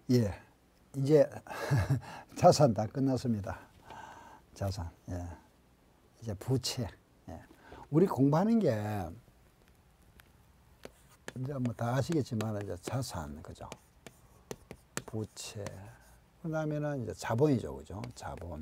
예, 이제 자산 다 끝났습니다. 자산. 예. 이제 부채. 예. 우리 공부하는 게 이제 뭐 다 아시겠지만 이제 자산, 그죠? 부채. 그다음에는 이제 자본이죠, 그죠? 자본.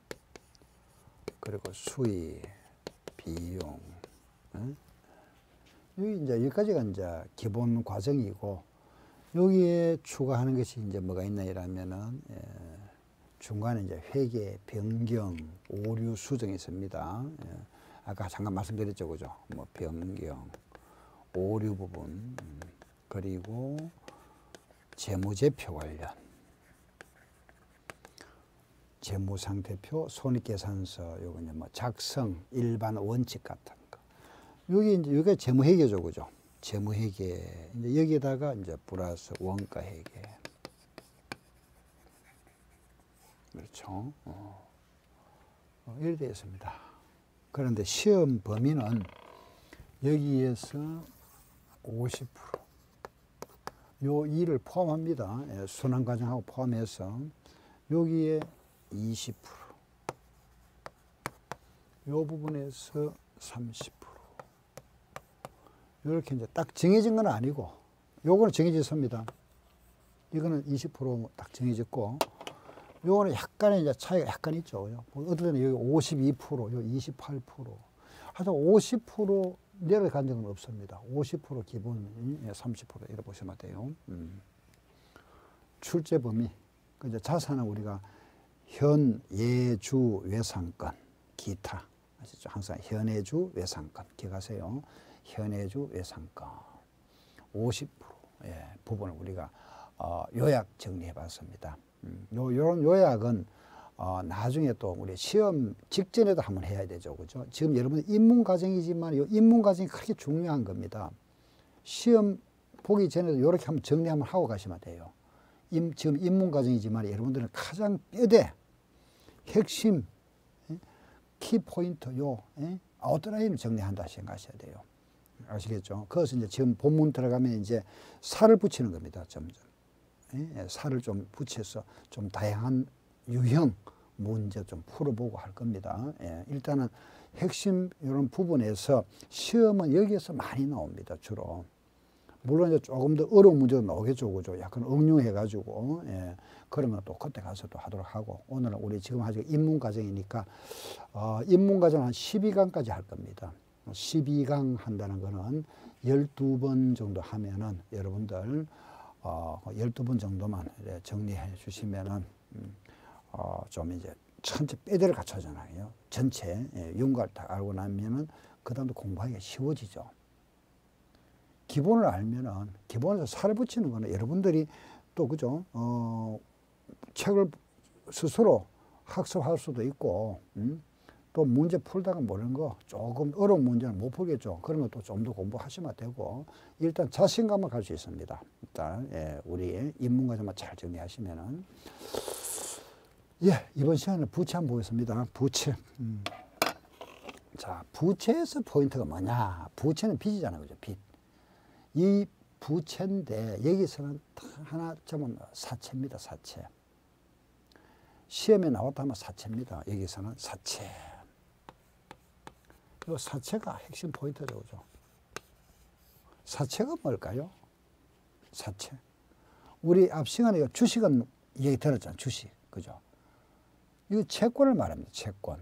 그리고 수익, 비용. 응? 여기 이제 여기까지가 이제 기본 과정이고, 여기에 추가하는 것이 이제 뭐가 있나 이러면은, 중간에 이제 회계, 변경, 오류, 수정이 있습니다. 아까 잠깐 말씀드렸죠, 그죠? 뭐 변경, 오류 부분, 그리고 재무제표 관련, 재무상태표, 손익계산서, 요거 이제 뭐 작성, 일반 원칙 같은 거. 여기 이제 여기가 재무회계죠, 그죠? 재무회계. 이제 여기에다가 이제 플러스 원가회계. 그렇죠. 이렇게 되어 있습니다. 그런데 시험 범위는 여기에서 50%. 요 일을 포함합니다. 예, 순환과정하고 포함해서 여기에 20%. 요 부분에서 30%. 이렇게 이제 딱 정해진 건 아니고, 요거는 정해졌습니다. 이거는 20% 딱 정해졌고, 요거는 약간의 이제 차이가 약간 있죠. 어떨 때는 여기 52%, 여기 28%. 하여튼 50% 내려간 적은 없습니다. 50% 기본, 30% 이렇게 보시면 돼요. 출제 범위. 이제 자산은 우리가 현, 예주, 외상권, 기타. 아시죠? 항상 현예주, 외상권. 기억하세요. 현예주, 외상권. 50% 부분을 우리가 요약 정리해 봤습니다. 요런 요약은 나중에 또 우리 시험 직전에도 한번 해야 되죠. 그죠? 지금 여러분 입문 과정이지만 이 입문 과정이 그렇게 중요한 겁니다. 시험 보기 전에도 이렇게 한번 정리 한번 하고 가시면 돼요. 지금 입문 과정이지만 여러분들은 가장 뼈대, 핵심, 키포인트, 아웃라인을 정리한다 생각하셔야 돼요. 아시겠죠? 그것은 이제 지금 본문 들어가면 이제 살을 붙이는 겁니다. 점점. 살을 좀 붙여서 좀 다양한 유형 문제 좀 풀어보고 할 겁니다. 일단은 핵심 이런 부분에서 시험은 여기에서 많이 나옵니다. 주로. 물론 이제 조금 더 어려운 문제도 나오겠죠. 그죠? 약간 응용해가지고, 그러면 또 그때 가서 또 하도록 하고, 오늘은 우리 지금 아직 입문과정이니까, 입문과정 한 12강까지 할 겁니다. 12강 한다는 거는 12번 정도 하면은 여러분들, 12번 정도만 정리해 주시면은, 좀 이제 전체 빼대를 갖춰잖아요. 전체, 윤곽을 다 알고 나면은, 그 다음도 공부하기가 쉬워지죠. 기본을 알면은, 기본에서 살을 붙이는 거는 여러분들이 또, 그죠? 책을 스스로 학습할 수도 있고, 또 문제 풀다가 모르는 거, 조금 어려운 문제는 못 풀겠죠. 그러면 또 좀 더 공부하시면 되고, 일단 자신감을 갈 수 있습니다. 일단, 우리 입문과정만 잘 정리하시면은. 이번 시간에 부채 한번 보겠습니다. 부채. 자, 부채에서 포인트가 뭐냐? 부채는 빚이잖아요. 그죠? 빚. 이 부채인데 여기서는 하나 점은 사채입니다. 사채. 시험에 나왔다면 사채입니다. 여기서는 사채. 이 사채가 핵심 포인트죠. 그죠? 사채가 뭘까요? 사채. 우리 앞 시간에 주식은 얘기 들었잖아요. 주식. 그죠? 이거 채권을 말합니다. 채권.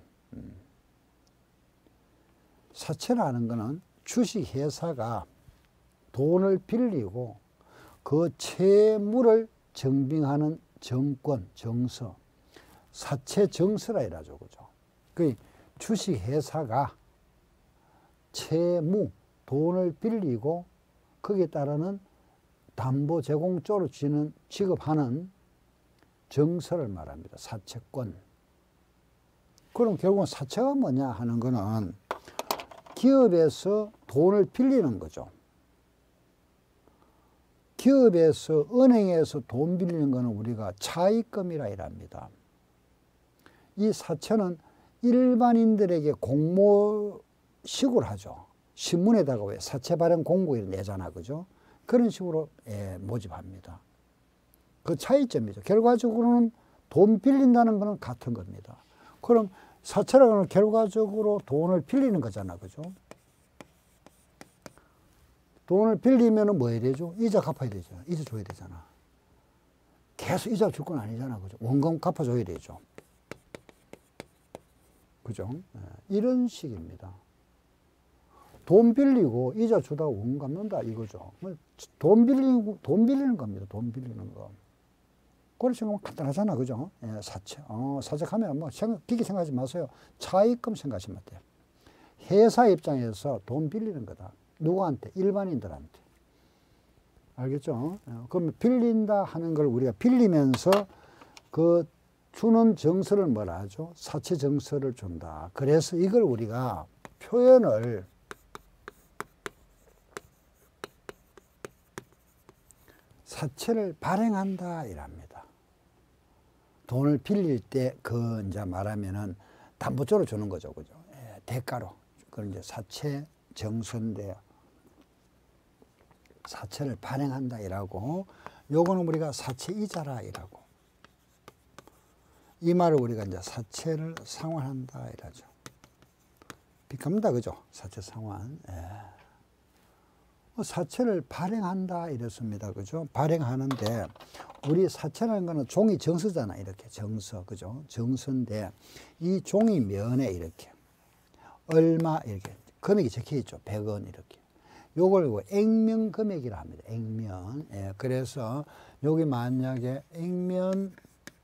사채라는 거는 주식회사가 돈을 빌리고 그 채무를 증빙하는 정권, 정서, 사채 정서라 이라죠. 그죠? 그 주식회사가 채무, 돈을 빌리고 거기에 따르는 담보 제공조로 지급하는 정서를 말합니다. 사채권. 그럼 결국은 사채가 뭐냐 하는 거는 기업에서 돈을 빌리는 거죠. 기업에서, 은행에서 돈 빌리는 거는 우리가 차입금이라 이랍니다. 이 사채는 일반인들에게 공모식으로 하죠. 신문에다가 왜 사채 발행 공고 이렇게 내잖아. 그죠? 그런 식으로 모집합니다. 그 차이점이죠. 결과적으로는 돈 빌린다는 거는 같은 겁니다. 그럼 사채라는 건 결과적으로 돈을 빌리는 거잖아. 그죠? 돈을 빌리면 뭐 해야 되죠? 이자 갚아야 되잖아. 이자 줘야 되잖아. 계속 이자 줄 건 아니잖아. 그죠? 원금 갚아줘야 되죠. 그죠? 이런 식입니다. 돈 빌리고 이자 주다가 원금 갚는다 이거죠. 돈 빌리는 겁니다. 돈 빌리는 거. 그런 생각하면 간단하잖아. 그죠? 사채. 사채하면 뭐 깊게 생각하지 마세요. 차입금 생각하시면 돼요. 회사 입장에서 돈 빌리는 거다. 누구한테? 일반인들한테. 알겠죠? 그러면 빌린다 하는 걸 우리가 빌리면서 그 주는 정서를 뭐라 하죠? 사채 정서를 준다. 그래서 이걸 우리가 표현을 사채를 발행한다 이랍니다. 돈을 빌릴 때 그 이제 말하면은 담보조로 주는 거죠. 그죠? 대가로. 그걸 이제 사채 정서인데 사채를 발행한다 이라고, 요거는 우리가 사채 이자라 이라고. 이 말을 우리가 이제 사채를 상환한다 이라죠. 빅합니다. 그죠? 사채 상환. 사채를 발행한다 이랬습니다. 그죠? 발행하는데 우리 사채라는 거는 종이 정서잖아. 이렇게 정서. 그죠? 정서인데 이 종이 면에 이렇게 얼마 이렇게 금액이 적혀 있죠. 100원 이렇게. 요걸 액면 금액이라 합니다. 액면. 그래서 여기 만약에 액면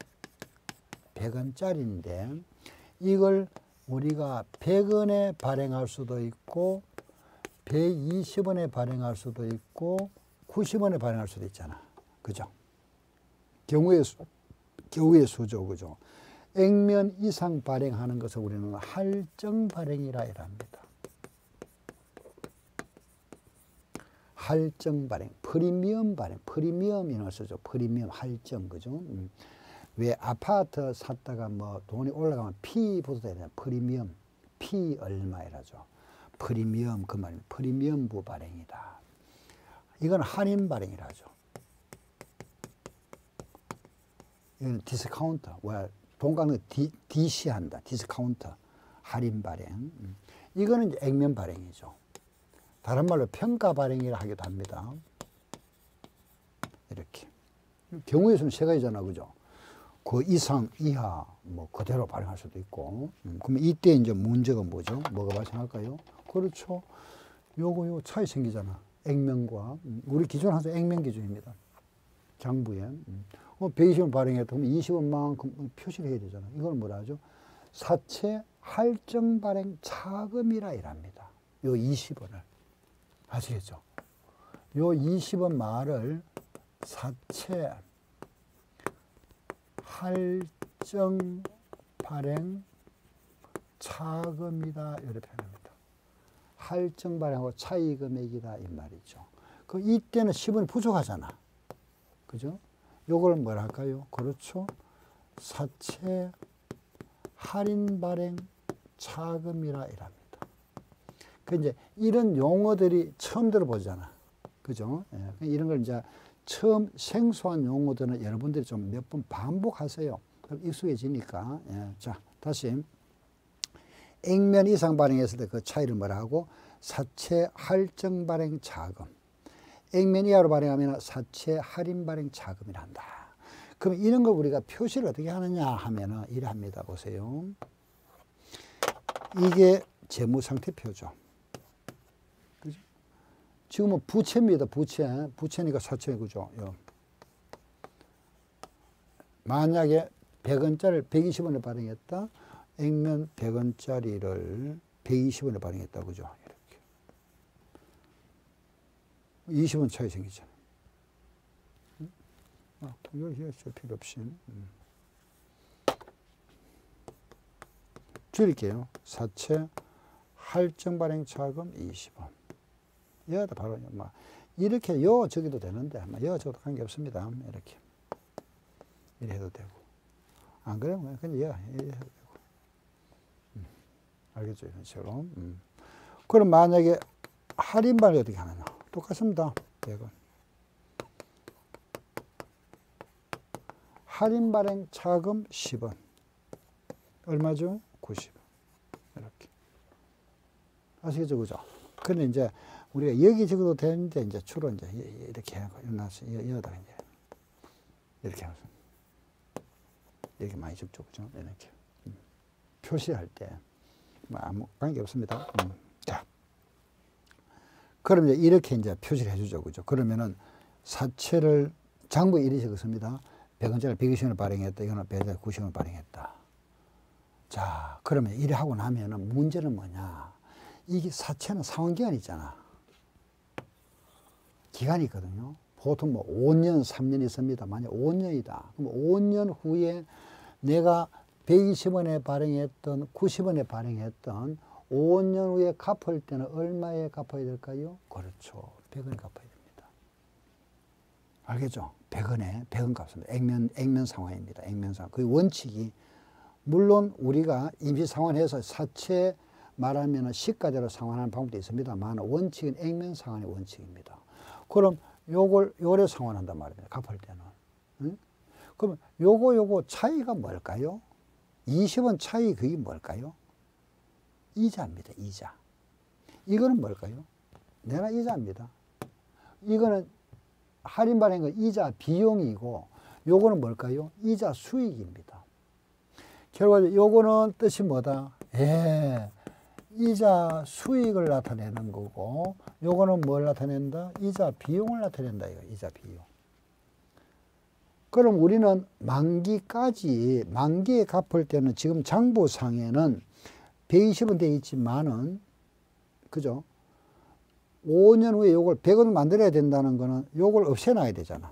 100원짜리인데 이걸 우리가 100원에 발행할 수도 있고 120원에 발행할 수도 있고 90원에 발행할 수도 있잖아. 그죠? 경우의 수죠. 그죠? 액면 이상 발행하는 것을 우리는 할증 발행이라 합니다. 할증 발행, 프리미엄 발행, 프리미엄 이런 걸 쓰죠. 프리미엄 할증. 그죠? 왜 아파트 샀다가 뭐 돈이 올라가면 피 붙어야 되나? 프리미엄, 피 얼마이라죠. 프리미엄 그 말입니다. 프리미엄부 발행이다. 이건 할인 발행이라죠. 이건 디스카운터. 돈 깎는 거 DC한다. 디스카운터. 할인 발행. 이거는 이제 액면 발행이죠. 다른 말로 평가 발행이라 하기도 합니다. 이렇게. 경우의 수는 세 가지잖아. 그죠? 그 이상, 이하, 뭐, 그대로 발행할 수도 있고. 그러면 이때 이제 문제가 뭐죠? 뭐가 발생할까요? 그렇죠. 요거 차이 생기잖아. 액면과. 우리 기준 항상 액면 기준입니다. 장부에. 120원 발행했다 그러면 20원만큼 표시를 해야 되잖아. 이걸 뭐라 하죠? 사채 할증 발행 차금이라 이랍니다. 요 20원을. 아시겠죠? 요 20원 말을 사채 할증 발행 차금이다 이렇게 표현합니다. 할증 발행하고 차이 금액이다 이 말이죠. 그 이때는 10원이 부족하잖아. 그죠? 요걸 뭐라 할까요? 그렇죠. 사채 할인 발행 차금이라 이랍니다. 그 이제 이런 용어들이 처음 들어보잖아. 그죠? 이런 걸 이제 처음 생소한 용어들은 여러분들이 좀 몇 번 반복하세요. 그럼 익숙해지니까. 자, 다시. 액면 이상 발행했을 때 그 차이를 뭐라 하고? 사채 할증 발행 차금. 액면 이하로 발행하면 사채 할인 발행 차금이라 한다. 그럼 이런 걸 우리가 표시를 어떻게 하느냐 하면은 이래 합니다. 보세요. 이게 재무상태표죠. 그죠? 지금은 부채입니다. 부채. 부채니까 사채, 그죠? 만약에 100원짜리를 120원에 발행했다. 액면 100원짜리를 120원에 발행했다. 그죠? 이렇게. 20원 차이 생기잖아. 여기 줄 필요 없이. 줄일게요. 사채 할증 발행 차금 20원. 여기다 바로 막 이렇게 여 저기도 되는데 여 저도 관계 없습니다. 이렇게 해도 되고 안 그러면 그냥 여 해도 되고. 알겠죠? 이런 식으로. 그럼 만약에 할인 발행 어떻게 하느냐? 똑같습니다. 100원. 할인 발행 차금 10원. 얼마죠? 90원. 이렇게. 아시겠죠? 그죠? 근데 이제 우리가 여기 적어도 되는데 이제 주로 이제 이렇게 하고 여기다가 이제 이렇게 하면서 이렇게 많이 적죠. 그죠? 이렇게. 표시할 때 뭐 아무 관계 없습니다. 자. 그럼 이제 이렇게 이제 표시를 해주죠. 그죠? 그러면은 사채를 장부에 이리 적었습니다. 100원짜리 120원을 발행했다. 이거는 100원짜리 90원을 발행했다. 자, 그러면 이래 하고 나면은 문제는 뭐냐? 이게 사채는 상환기간이 있잖아. 기간이 있거든요. 보통 뭐 5년, 3년 있습니다. 만약 5년이다. 그럼 5년 후에 내가 120원에 발행했던, 90원에 발행했던 5년 후에 갚을 때는 얼마에 갚아야 될까요? 그렇죠. 100원에 갚아야 됩니다. 알겠죠? 100원 갚습니다. 액면 상환입니다. 액면 상환. 그 원칙이, 물론 우리가 임시 상환해서 사채 말하면 시가대로 상환하는 방법도 있습니다만 원칙은 액면 상환의 원칙입니다. 그럼 요래 상환한단 말입니다. 갚을 때는. 응? 그럼 요거 차이가 뭘까요? 20원 차이 그게 뭘까요? 이자입니다. 이자. 이거는 뭘까요? 내나 이자입니다. 이거는 할인 발행 건 이자 비용이고 요거는 뭘까요? 이자 수익입니다. 결과적으로 요거는 뜻이 뭐다? 이자 수익을 나타내는 거고 요거는 뭘 나타낸다? 이자 비용을 나타낸다. 이거 이자 비용. 그럼 우리는 만기에 갚을 때는 지금 장부상에는 120원 돼 있지만은, 그죠? 5년 후에 요걸 100원을 만들어야 된다는 거는 요걸 없애놔야 되잖아.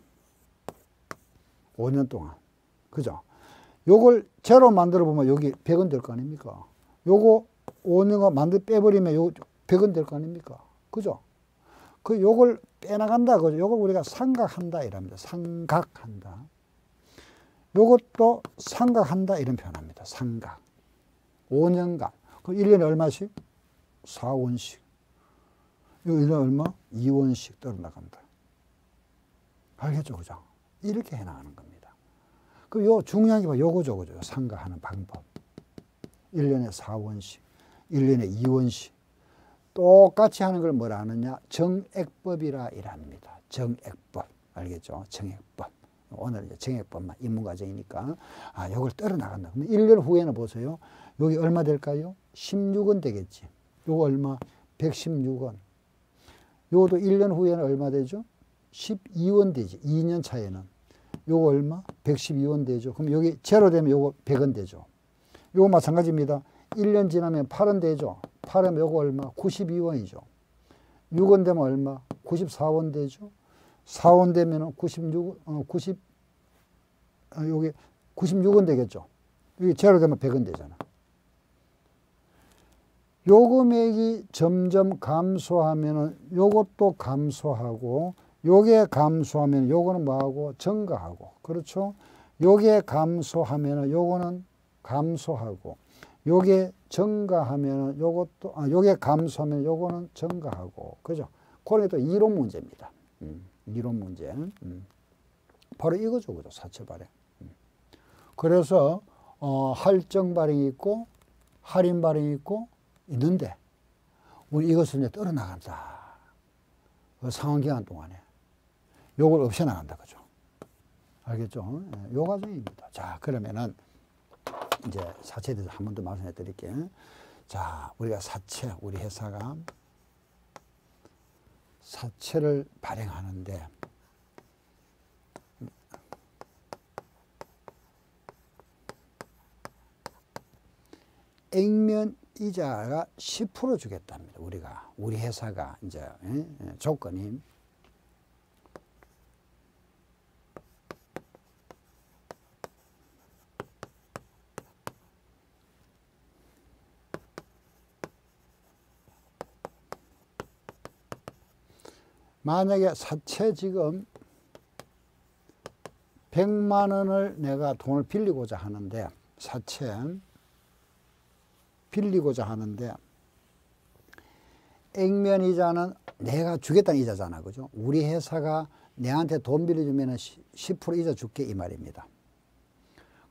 5년 동안. 그죠? 요걸 제로 만들어 보면 여기 100원 될 거 아닙니까? 요거 5년간 빼버리면 요 100원 될 거 아닙니까? 그죠? 요걸 빼나간다. 그죠? 요걸 우리가 상각한다. 이랍니다. 상각한다. 요것도 상각한다. 이런 표현합니다. 상각. 5년간. 그럼 1년에 얼마씩? 4원씩. 요 1년에 얼마? 2원씩 떨어나간다. 알겠죠? 그죠? 이렇게 해나가는 겁니다. 그럼 요 중요한 게 요거죠. 그죠? 상각하는 방법. 1년에 4원씩. 1년에 2원씩. 똑같이 하는 걸 뭐라 하느냐? 정액법이라 이랍니다. 정액법. 알겠죠? 정액법. 오늘 이제 정액법만 입문과정이니까. 요걸 떨어나간다. 그럼 1년 후에는 보세요. 여기 얼마 될까요? 16원 되겠지. 요거 얼마? 116원. 요것도 1년 후에는 얼마 되죠? 12원 되지. 2년 차에는. 요거 얼마? 112원 되죠. 그럼 여기 제로 되면 요거 100원 되죠. 요거 마찬가지입니다. 1년 지나면 8원 되죠. 8원 요거 얼마? 92원이죠. 6원 되면 얼마? 94원 되죠. 4원 되면 여기 96원 되겠죠. 여기 제로 되면 100원 되잖아. 요 금액이 점점 감소하면은 요것도 감소하고, 요게 감소하면 요거는 뭐하고? 증가하고. 그렇죠? 요게 감소하면은 요거는 감소하고, 요게 증가하면은 요것도, 요게 감소하면 요거는 증가하고. 그죠? 그게 또 이론 문제입니다. 이론 문제. 바로 이거죠. 그죠? 사채 발행. 그래서, 할증 발행이 있고, 할인 발행이 있고, 있는데, 우리 이것을 이제 떨어나간다. 상환기간 동안에. 요걸 없애나간다. 그죠? 알겠죠? 요 과정입니다. 자, 그러면은, 이제 사채에 대해서 한 번 더 말씀해 드릴게요. 자, 우리가 사채, 우리 회사가 사채를 발행하는데, 액면 이자가 10% 주겠답니다. 우리 회사가 이제 조건이 만약에 사채 지금 100만 원을 내가 돈을 빌리고자 하는데, 사채 빌리고자 하는데, 액면 이자는 내가 주겠다는 이자잖아. 그죠? 우리 회사가 내한테 돈 빌려주면 10% 이자 줄게 이 말입니다.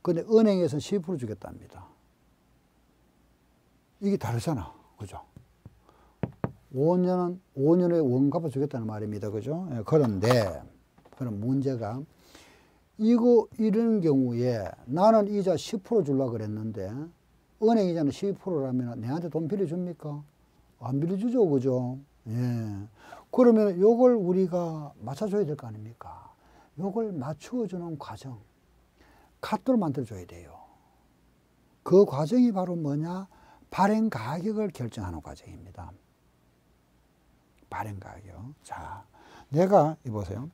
근데 은행에서는 12% 주겠답니다. 이게 다르잖아. 그죠? 5년 후에 원값을 주겠다는 말입니다. 그죠? 그런데, 그럼 문제가, 이런 경우에 나는 이자 10% 주려고 그랬는데, 은행 이자는 12%라면 내한테 돈 빌려줍니까? 안 빌려주죠. 그죠? 예. 그러면 요걸 우리가 맞춰줘야 될 거 아닙니까? 요걸 맞추어주는 과정, 카드를 만들어줘야 돼요. 그 과정이 바로 뭐냐? 발행 가격을 결정하는 과정입니다. 발행 가격. 자, 내가, 보세요.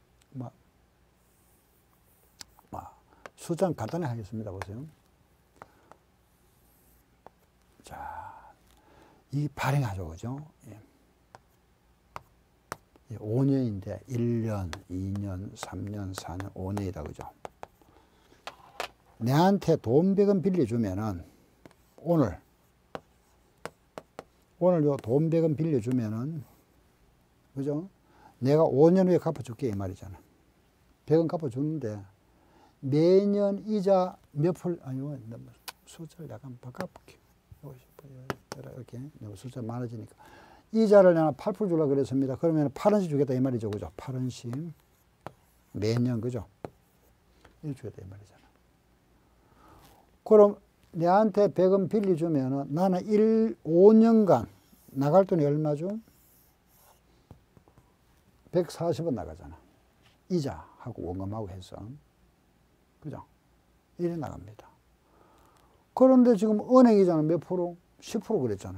숫자는 간단히 하겠습니다. 보세요. 자, 이 발행하죠. 그죠? 예. 5년인데 1년, 2년, 3년, 4년, 5년이다. 그죠? 내한테 돈 100원 빌려주면은 오늘 요 돈 100원 빌려주면은 그죠? 내가 5년 후에 갚아줄게 이 말이잖아. 100원 갚아주는데 매년 이자 몇 풀, 아니요, 숫자를 약간 바꿔볼게. 이렇게 숫자 많아지니까. 이자를 내가 8% 주려고 그랬습니다. 그러면 8원씩 주겠다 이 말이죠. 그죠? 8원씩. 매년, 그죠? 이렇게 주겠다 이 말이잖아. 그럼 내한테 100원 빌려주면은 나는 5년간 나갈 돈이 얼마죠? 140원 나가잖아. 이자하고 원금하고 해서. 그죠? 이래 나갑니다. 그런데 지금 은행 이자는 몇 프로? 10% 그랬잖아.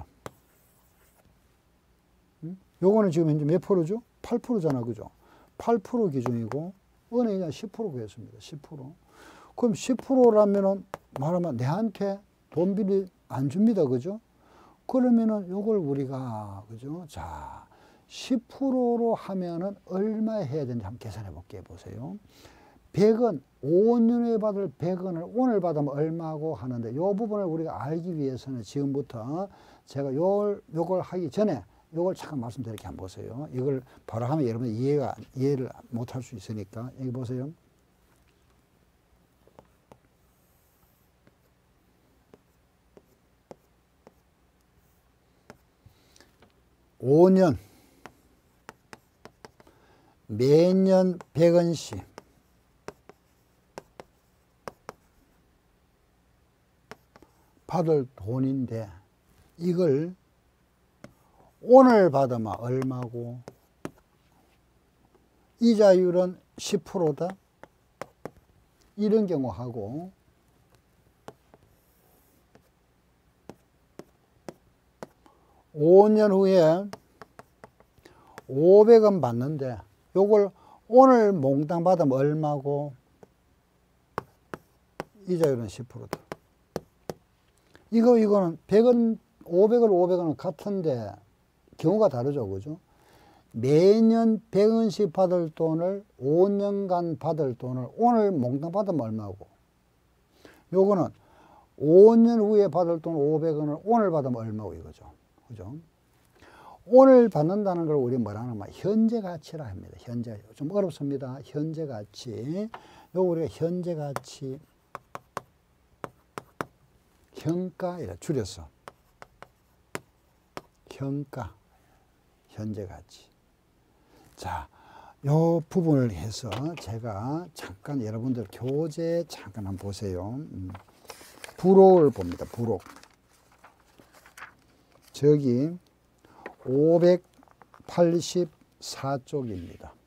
응? 요거는 지금 현재 몇 프로죠? 8%잖아. 그죠? 8% 기준이고, 은행 이자 10% 그랬습니다. 10%. 그럼 10%라면은 말하면 내한테 돈 빌리 안 줍니다. 그죠? 그러면은 요걸 우리가, 그죠? 자, 10%로 하면은 얼마 해야 되는지 한번 계산해 볼게요. 보세요. 100원, 5년 후에 받을 100원을 오늘 받으면 얼마고 하는데, 이 부분을 우리가 알기 위해서는 지금부터 제가 요걸 하기 전에 요걸 잠깐 말씀드릴게 한번 보세요. 이걸 바로 하면 여러분 이해를 못 할 수 있으니까. 여기 보세요. (5년) 매년 100원씩 받을 돈인데 이걸 오늘 받으면 얼마고 이자율은 10%다 이런 경우하고 5년 후에 500원 받는데 요걸 오늘 몽땅 받으면 얼마고 이자율은 10%다. 이거는 100원, 500원은 같은데 경우가 다르죠. 그죠? 매년 100원씩 받을 돈을 5년간 받을 돈을 오늘 몽땅 받으면 얼마고 요거는 5년 후에 받을 돈 500원을 오늘 받으면 얼마고 이거죠. 그죠? 오늘 받는다는 걸 우리 뭐라 하냐면 현재 가치라 합니다. 현재. 좀 어렵습니다. 현재 가치. 요 우리가 현재 가치 현가 이라 줄여서 현가 현재 가치. 자, 요 부분을 해서 제가 잠깐 여러분들 교재 잠깐 한번 보세요. 부록을 봅니다. 부록. 저기 584쪽입니다.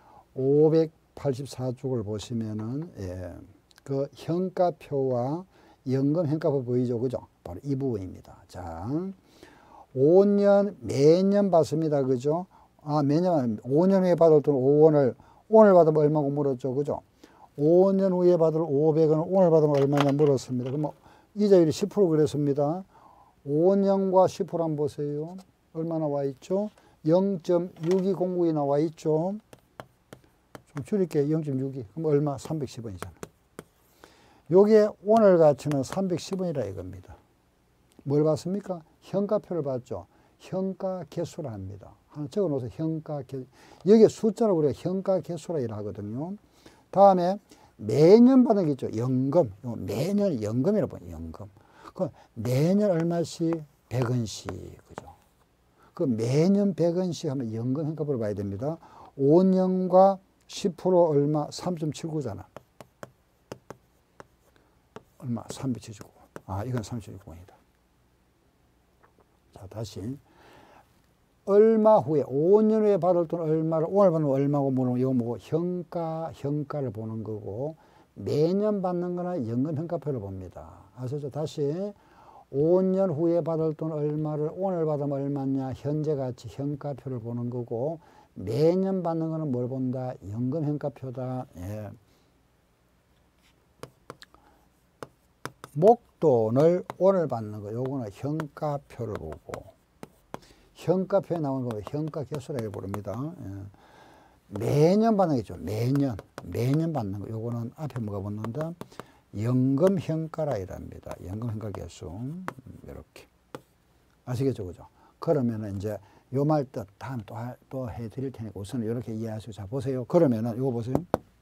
584쪽을 보시면은 그 현가표와 연금 현가표 보이죠, 그죠? 바로 이 부분입니다. 자, 5년 매년 받습니다, 그죠? 매년 5년 후에 받을 돈 5원을 오늘 받으면 얼마고 물었죠, 그죠? 5년 후에 받을 500원을 오늘 받으면 얼마냐 물었습니다. 그럼 이자율이 10% 그랬습니다. 5년과 10% 한번 보세요. 얼마 나와 있죠? 0.6209이 나와 있죠. 좀 줄일게요. 0.62. 그럼 얼마? 310원이잖아. 요게 오늘 가치는 310원이라 이겁니다. 뭘 봤습니까? 현가표를 봤죠. 현가 개수라 합니다. 하나 적어 놓으세요. 현가 개수. 여기에 숫자를 우리가 현가 개수라 하거든요. 다음에 매년 받는 게 있죠. 연금. 매년 연금이라고 봐요. 연금. 그 매년 얼마씩? 100원씩. 그죠? 그 매년 100원씩 하면 연금 현가표를 봐야 됩니다. 5년과 10% 얼마? 3.79잖아. 얼마? 379. 아, 이건 379원이다. 자, 다시. 얼마 후에, 5년 후에 받을 돈 얼마를, 오늘 받는 얼마고 물으면 이거 뭐고, 현가를 보는 거고, 매년 받는 거는 연금 현가표를 봅니다. 아시죠? 다시. 5년 후에 받을 돈 얼마를 오늘 받으면 얼마냐? 현재 가치 현가표를 보는 거고, 매년 받는 거는 뭘 본다? 연금 현가표다. 예. 목돈을 오늘 받는 거, 요거는 현가표를 보고, 현가표에 나오는 거 현가 개수라고 부릅니다. 예. 매년 받는 거죠. 매년 받는 거. 요거는 앞에 뭐가 붙는다? 연금 현가라 이랍니다. 연금 현가 개수. 이렇게. 아시겠죠? 그죠? 그러면은 이제 요 말 뜻 다음 또 해드릴 테니까 우선 이렇게 이해하시고. 자, 보세요. 그러면은 요거 보세요.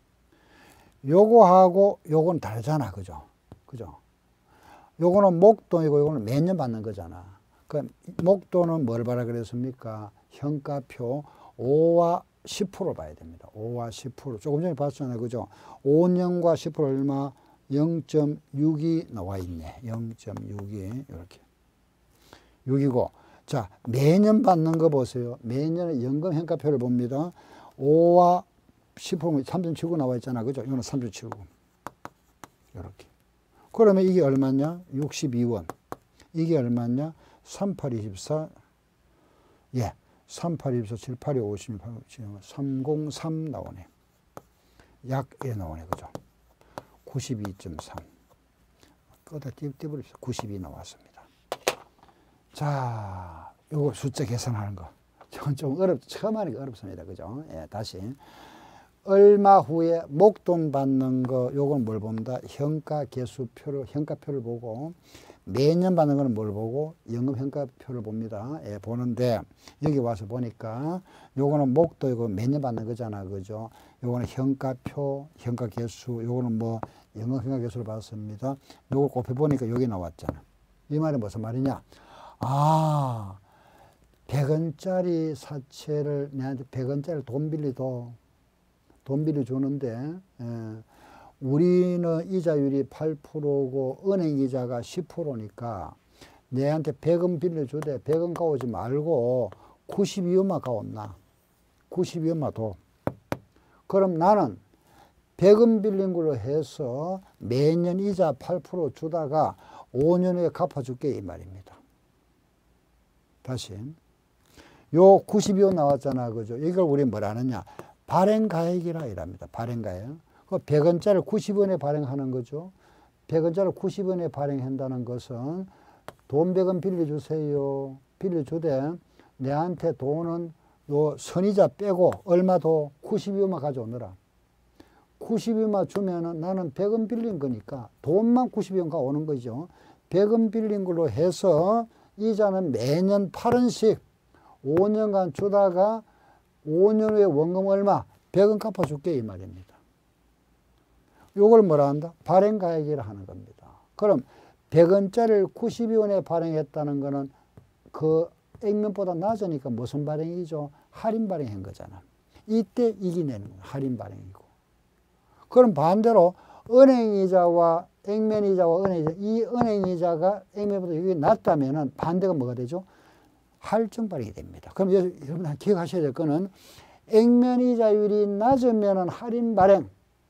요거하고 요건 다르잖아. 그죠? 그죠? 요거는 목돈이고 요거는 매년 받는 거잖아. 그 목돈은 뭘 봐라 그랬습니까? 현가표 5와 10% 봐야 됩니다. 5와 10%. 조금 전에 봤잖아요. 그죠? 5년과 10% 얼마? 0.6이 나와 있네. 0.6이 이렇게. 6이고. 자, 매년 받는 거 보세요. 매년 연금 현가표를 봅니다. 5와 10%면 3.79 나와 있잖아. 그죠? 이거는 3.79. 이렇게. 그러면 이게 얼마냐? 62원. 이게 얼마냐? 3824. 예. 3824, 78, 56, 303 나오네. 약에 나오네. 그죠? 92.3. 거기다 띄버립시다. 92 나왔습니다. 자, 요거 숫자 계산하는 거. 좀 처음 하니까 어렵습니다. 그죠? 예, 다시. 얼마 후에 목돈 받는 거, 요건 뭘 봅니다? 현가표를 보고, 매년 받는 거는 뭘 보고? 연금 현가표를 봅니다. 예, 보는데, 여기 와서 보니까, 요거는 목돈이고 매년 받는 거잖아. 그죠? 요거는 현가표, 현가개수, 요거는 뭐, 연금 현가개수를 봤습니다. 요걸 곱해보니까 여기 나왔잖아. 이 말이 무슨 말이냐? 아, 100원짜리 사채를, 내한테 100원짜리 돈 빌려주는데, 우리는 이자율이 8%고 은행 이자가 10%니까 내한테 100원 빌려주되 100원 가오지 말고 92원만 가온나. 92원만 더. 그럼 나는 100원 빌린 걸로 해서 매년 이자 8% 주다가 5년 후에 갚아줄게 이 말입니다. 다시. 요 92원 나왔잖아. 그죠? 이걸 우리 뭐라 하느냐. 발행가액이라 이랍니다. 발행가액. 그 100원짜리 90원에 발행하는 거죠. 100원짜리 90원에 발행한다는 것은 돈 100원 빌려주세요. 빌려주되 내한테 돈은 요 선이자 빼고 얼마 더 92원만 가져오느라. 92원만 주면은 나는 100원 빌린 거니까 돈만 92원가 오는 거죠. 100원 빌린 걸로 해서 이자는 매년 8원씩 5년간 주다가 5년 후에 원금 얼마? 100원 갚아줄게 이 말입니다. 요걸 뭐라 한다? 발행가액이라 하는 겁니다. 그럼 100원짜리를 92원에 발행했다는 거는 그 액면보다 낮으니까 무슨 발행이죠? 할인 발행한 거잖아. 이때 이기내는 거야. 할인 발행이고. 그럼 반대로 은행이자와 액면이자와 은행이자, 이 은행이자가 액면보다 여기 낮다면은 반대가 뭐가 되죠? 할증 발행이 됩니다. 그럼 여러분 기억하셔야 될 거는 액면이자율이 낮으면은 할인 발행,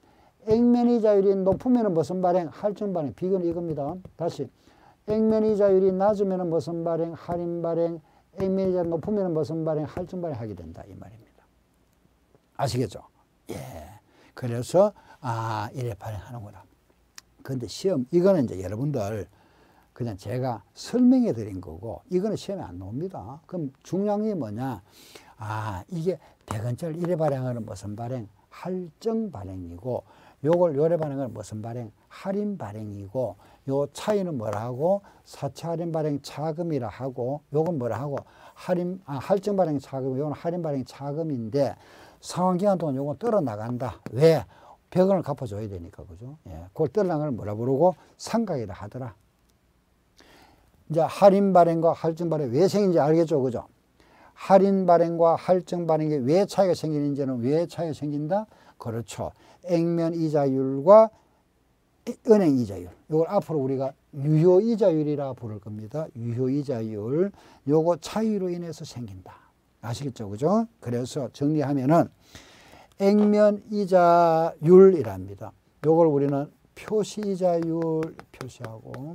액면이자율이 높으면은 무슨 발행? 할증 발행. 비교는 이겁니다. 다시 액면이자율이 낮으면은 무슨 발행? 할인 발행. 액면이자 높으면은 무슨 발행? 할증 발행하게 된다 이 말입니다. 아시겠죠? 예. 그래서 이래 발행하는구나. 근데 시험 이거는 이제 여러분들 그냥 제가 설명해 드린 거고 이거는 시험에 안 나옵니다. 그럼 중요한 게 뭐냐? 이게 100원짜리 이래 발행하는 무슨 발행? 할증 발행이고 요걸 요래 발행하는 무슨 발행? 할인 발행이고 요 차이는 뭐라 하고? 사채 할인 발행 차금이라 하고 요건 뭐라 하고? 할증 발행 차금, 요건 할인 발행 차금인데 상환 기간 동안 요건 떨어 나간다. 왜? 100원을 갚아줘야 되니까, 그죠? 예. 그걸 떨어난 걸 뭐라 부르고? 상각이라 하더라. 이제 할인 발행과 할증 발행 왜 생긴지 알겠죠? 그죠? 할인 발행과 할증 발행이 왜 차이가 생기는지는 왜 차이가 생긴다? 그렇죠. 액면 이자율과 은행 이자율. 이걸 앞으로 우리가 유효 이자율이라 부를 겁니다. 유효 이자율. 요거 차이로 인해서 생긴다. 아시겠죠? 그죠? 그래서 정리하면은 액면 이자율이랍니다. 요걸 우리는 표시 이자율 표시하고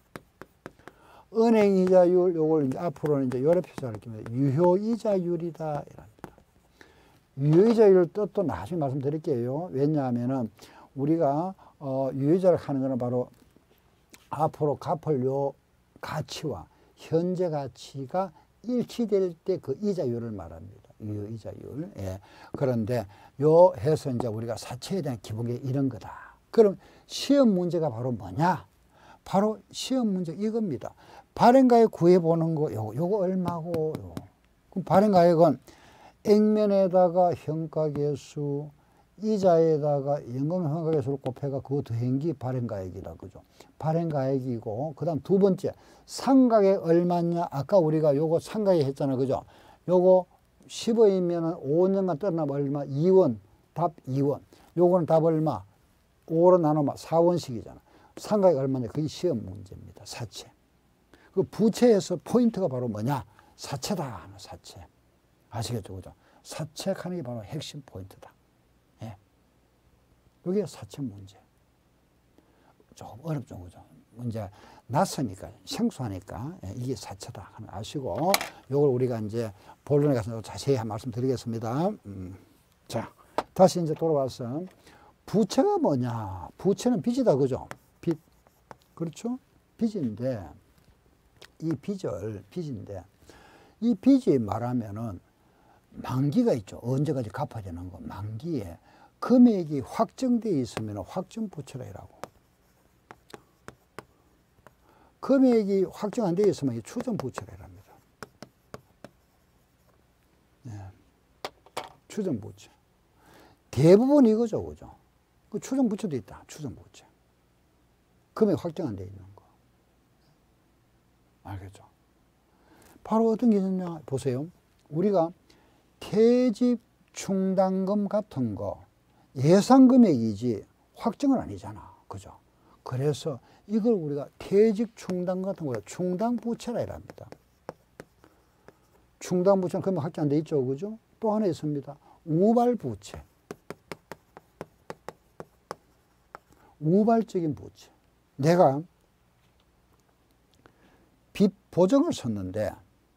은행 이자율 요걸 이제 앞으로는 이제 요래 표시할 겁니다. 유효 이자율이다 이랍니다. 유효 이자율 뜻도 나중에 말씀드릴게요. 왜냐하면은 우리가 유효이자를 하는 것은 바로 앞으로 갚을 요 가치와 현재 가치가 일치될 때 그 이자율을 말합니다. 유효 이자율. 예. 그런데 요 해서 이제 우리가 사채에 대한 기본계 이런 거다. 그럼 시험 문제가 바로 뭐냐? 바로 시험 문제 이겁니다. 발행가액 구해보는 거, 요거 얼마고, 요거. 그럼 발행가액은 액면에다가 현가계수, 이자에다가 연금 현가계수를 곱해가 그거 더한기 발행가액이다. 그죠? 발행가액이고, 그 다음 두 번째, 상가액 얼마냐? 아까 우리가 요거 상가액 했잖아. 그죠? 요거 10원이면 5년간 떨어나면 얼마? 2원. 답 2원. 요거는 답 얼마? 5로 나누면 4원씩이잖아. 상가액 얼마냐? 그게 시험 문제입니다. 사채. 그 부채에서 포인트가 바로 뭐냐? 사채다. 사채. 아시겠죠? 그죠? 사채하는 게 바로 핵심 포인트다. 예. 이게 사채 문제. 조금 어렵죠. 그죠? 문제 낯서니까, 생소하니까, 예, 이게 사채다. 아시고, 요걸 우리가 이제 본론에 가서 자세히 한 말씀 드리겠습니다. 자, 다시 이제 돌아와서, 부채가 뭐냐? 부채는 빚이다. 그죠? 빚. 그렇죠? 빚인데, 이 빚인데, 이 빚이 말하면은 만기가 있죠. 언제까지 갚아야 되는 거. 만기에 금액이 확정되어 있으면 확정부채라고. 금액이 확정 안 되어 있으면 추정부채라랍니다. 네. 추정부채. 대부분 이거죠. 그죠? 그 추정부채도 있다. 추정부채. 금액 확정 안 되어 있는 거. 알겠죠? 바로 어떤 게 있느냐 보세요. 우리가 퇴직 충당금 같은 거 예상 금액이지 확정은 아니잖아. 그죠? 그래서 이걸 우리가 퇴직 충당 같은 거 충당부채라 합니다. 충당부채는 금액 확정 안 돼 있죠. 그죠? 또 하나 있습니다. 우발부채. 우발적인 부채. 내가 빚 보증을 섰는데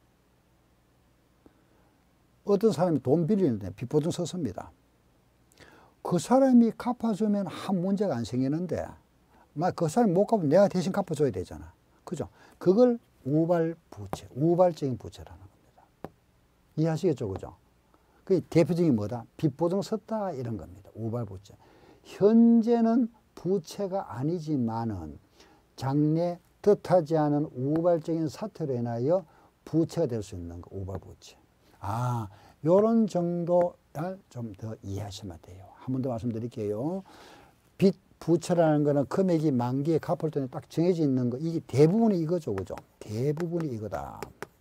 어떤 사람이 돈 빌리는데 빚 보증 썼습니다. 그 사람이 갚아주면 한 문제가 안 생기는데 그 사람이 못 갚으면 내가 대신 갚아줘야 되잖아. 그죠? 그걸 우발부채, 우발적인 부채라는 겁니다. 이해하시겠죠? 그죠? 그 대표적인 뭐다? 빚 보증 썼다 이런 겁니다. 우발부채. 현재는 부채가 아니지만은 장래 뜻하지 않은 우발적인 사태로 인하여 부채가 될 수 있는 거, 우발부채. 아, 요런 정도 좀 더 이해하시면 돼요. 한 번 더 말씀드릴게요. 빚 부채라는 거는 금액이 만기에 갚을 때는 딱 정해져 있는 거, 이게 대부분이 이거죠. 그죠? 대부분이 이거다.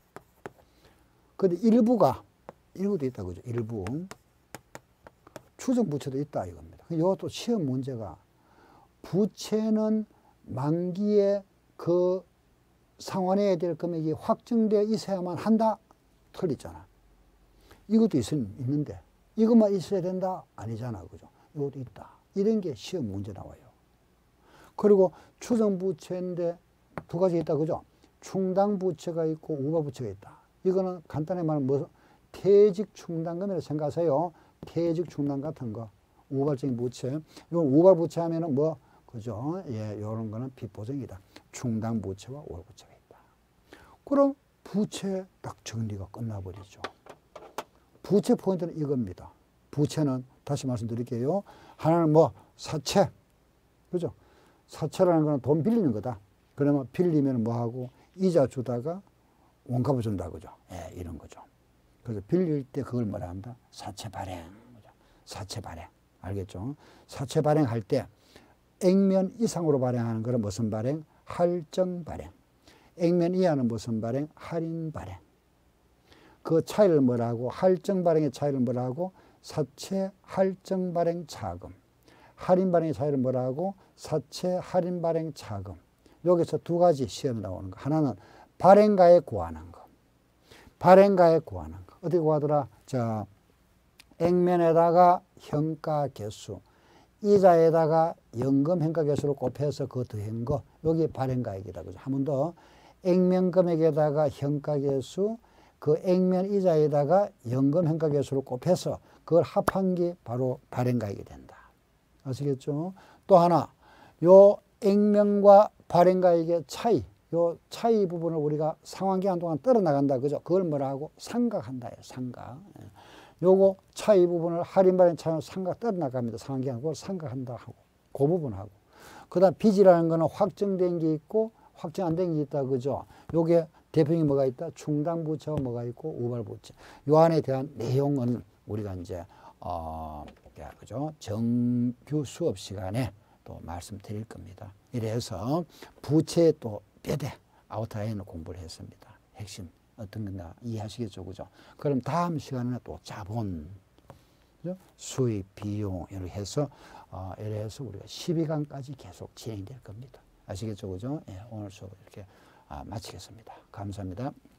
근데 일부도 있다. 그죠? 일부. 추정 부채도 있다. 이겁니다. 이것도 시험 문제가 부채는 만기에 그 상환해야 될 금액이 확정되어 있어야만 한다? 틀리잖아. 이것도 있는데 이것만 있어야 된다? 아니잖아. 그죠? 이것도 있다. 이런 게 시험 문제 나와요. 그리고 추정부채인데 두 가지 있다. 그죠? 충당부채가 있고 우발부채가 있다. 이거는 간단히 말하면 뭐 퇴직 충당금이라고 생각하세요. 퇴직 충당 같은 거. 우발적인 부채. 이건 우발부채 하면은 뭐, 그죠? 예, 요런 거는 빚보증이다. 충당부채와 우발부채가 있다. 그럼 부채 딱 정리가 끝나버리죠. 부채 포인트는 이겁니다. 부채는 다시 말씀드릴게요. 하나는 뭐 사채, 그죠? 사채라는 거는 돈 빌리는 거다. 그러면 빌리면 뭐 하고 이자 주다가 원가를 준다, 그죠? 예, 이런 거죠. 그래서 빌릴 때 그걸 뭐라 한다? 사채 발행, 그죠? 사채 발행. 알겠죠? 사채 발행할 때 액면 이상으로 발행하는 것은 무슨 발행? 할증 발행. 액면 이하는 무슨 발행? 할인 발행. 그 차이를 뭐라고? 할증 발행의 차이를 뭐라고? 사채 할증 발행 차금. 할인 발행의 차이를 뭐라고? 사채 할인 발행 차금. 여기서 두 가지 시험이 나오는 거. 하나는 발행가에 구하는 거. 발행가에 구하는 거. 어떻게 구하더라? 자, 액면에다가 현가 개수, 이자에다가 연금 현가 개수를 곱해서 그거 더한 거. 여기 발행가액이다. 그죠? 한 번 더. 액면 금액에다가 현가 개수, 그 액면 이자에다가 연금 현가 개수를 곱해서 그걸 합한 게 바로 발행가액이 된다. 아시겠죠? 또 하나, 요 액면과 발행가액의 차이, 요 차이 부분을 우리가 상환기간 동안 떨어나간다. 그죠? 그걸 뭐라고? 상각한다. 상각. 요거 차이 부분을 할인 발행 차이로 상각 떨어나갑니다. 상환기간 그걸 상각한다 하고. 그 부분하고. 그 다음 빚이라는 거는 확정된 게 있고 확정 안 된 게 있다. 그죠? 요게 대표적인 뭐가 있다? 충당부채가 뭐가 있고 우발부채. 요 안에 대한 내용은 우리가 이제 그죠? 정규 수업 시간에 또 말씀드릴 겁니다. 이래서 부채 또 뼈대 아웃라인을 공부를 했습니다. 핵심 어떤 건가 이해하시겠죠, 그죠? 그럼 다음 시간에 또 자본, 그죠? 수입, 비용 이렇게 해서 이래서 우리가 12강까지 계속 진행될 겁니다. 아시겠죠, 그죠? 예, 오늘 수업 이렇게 마치겠습니다. 감사합니다.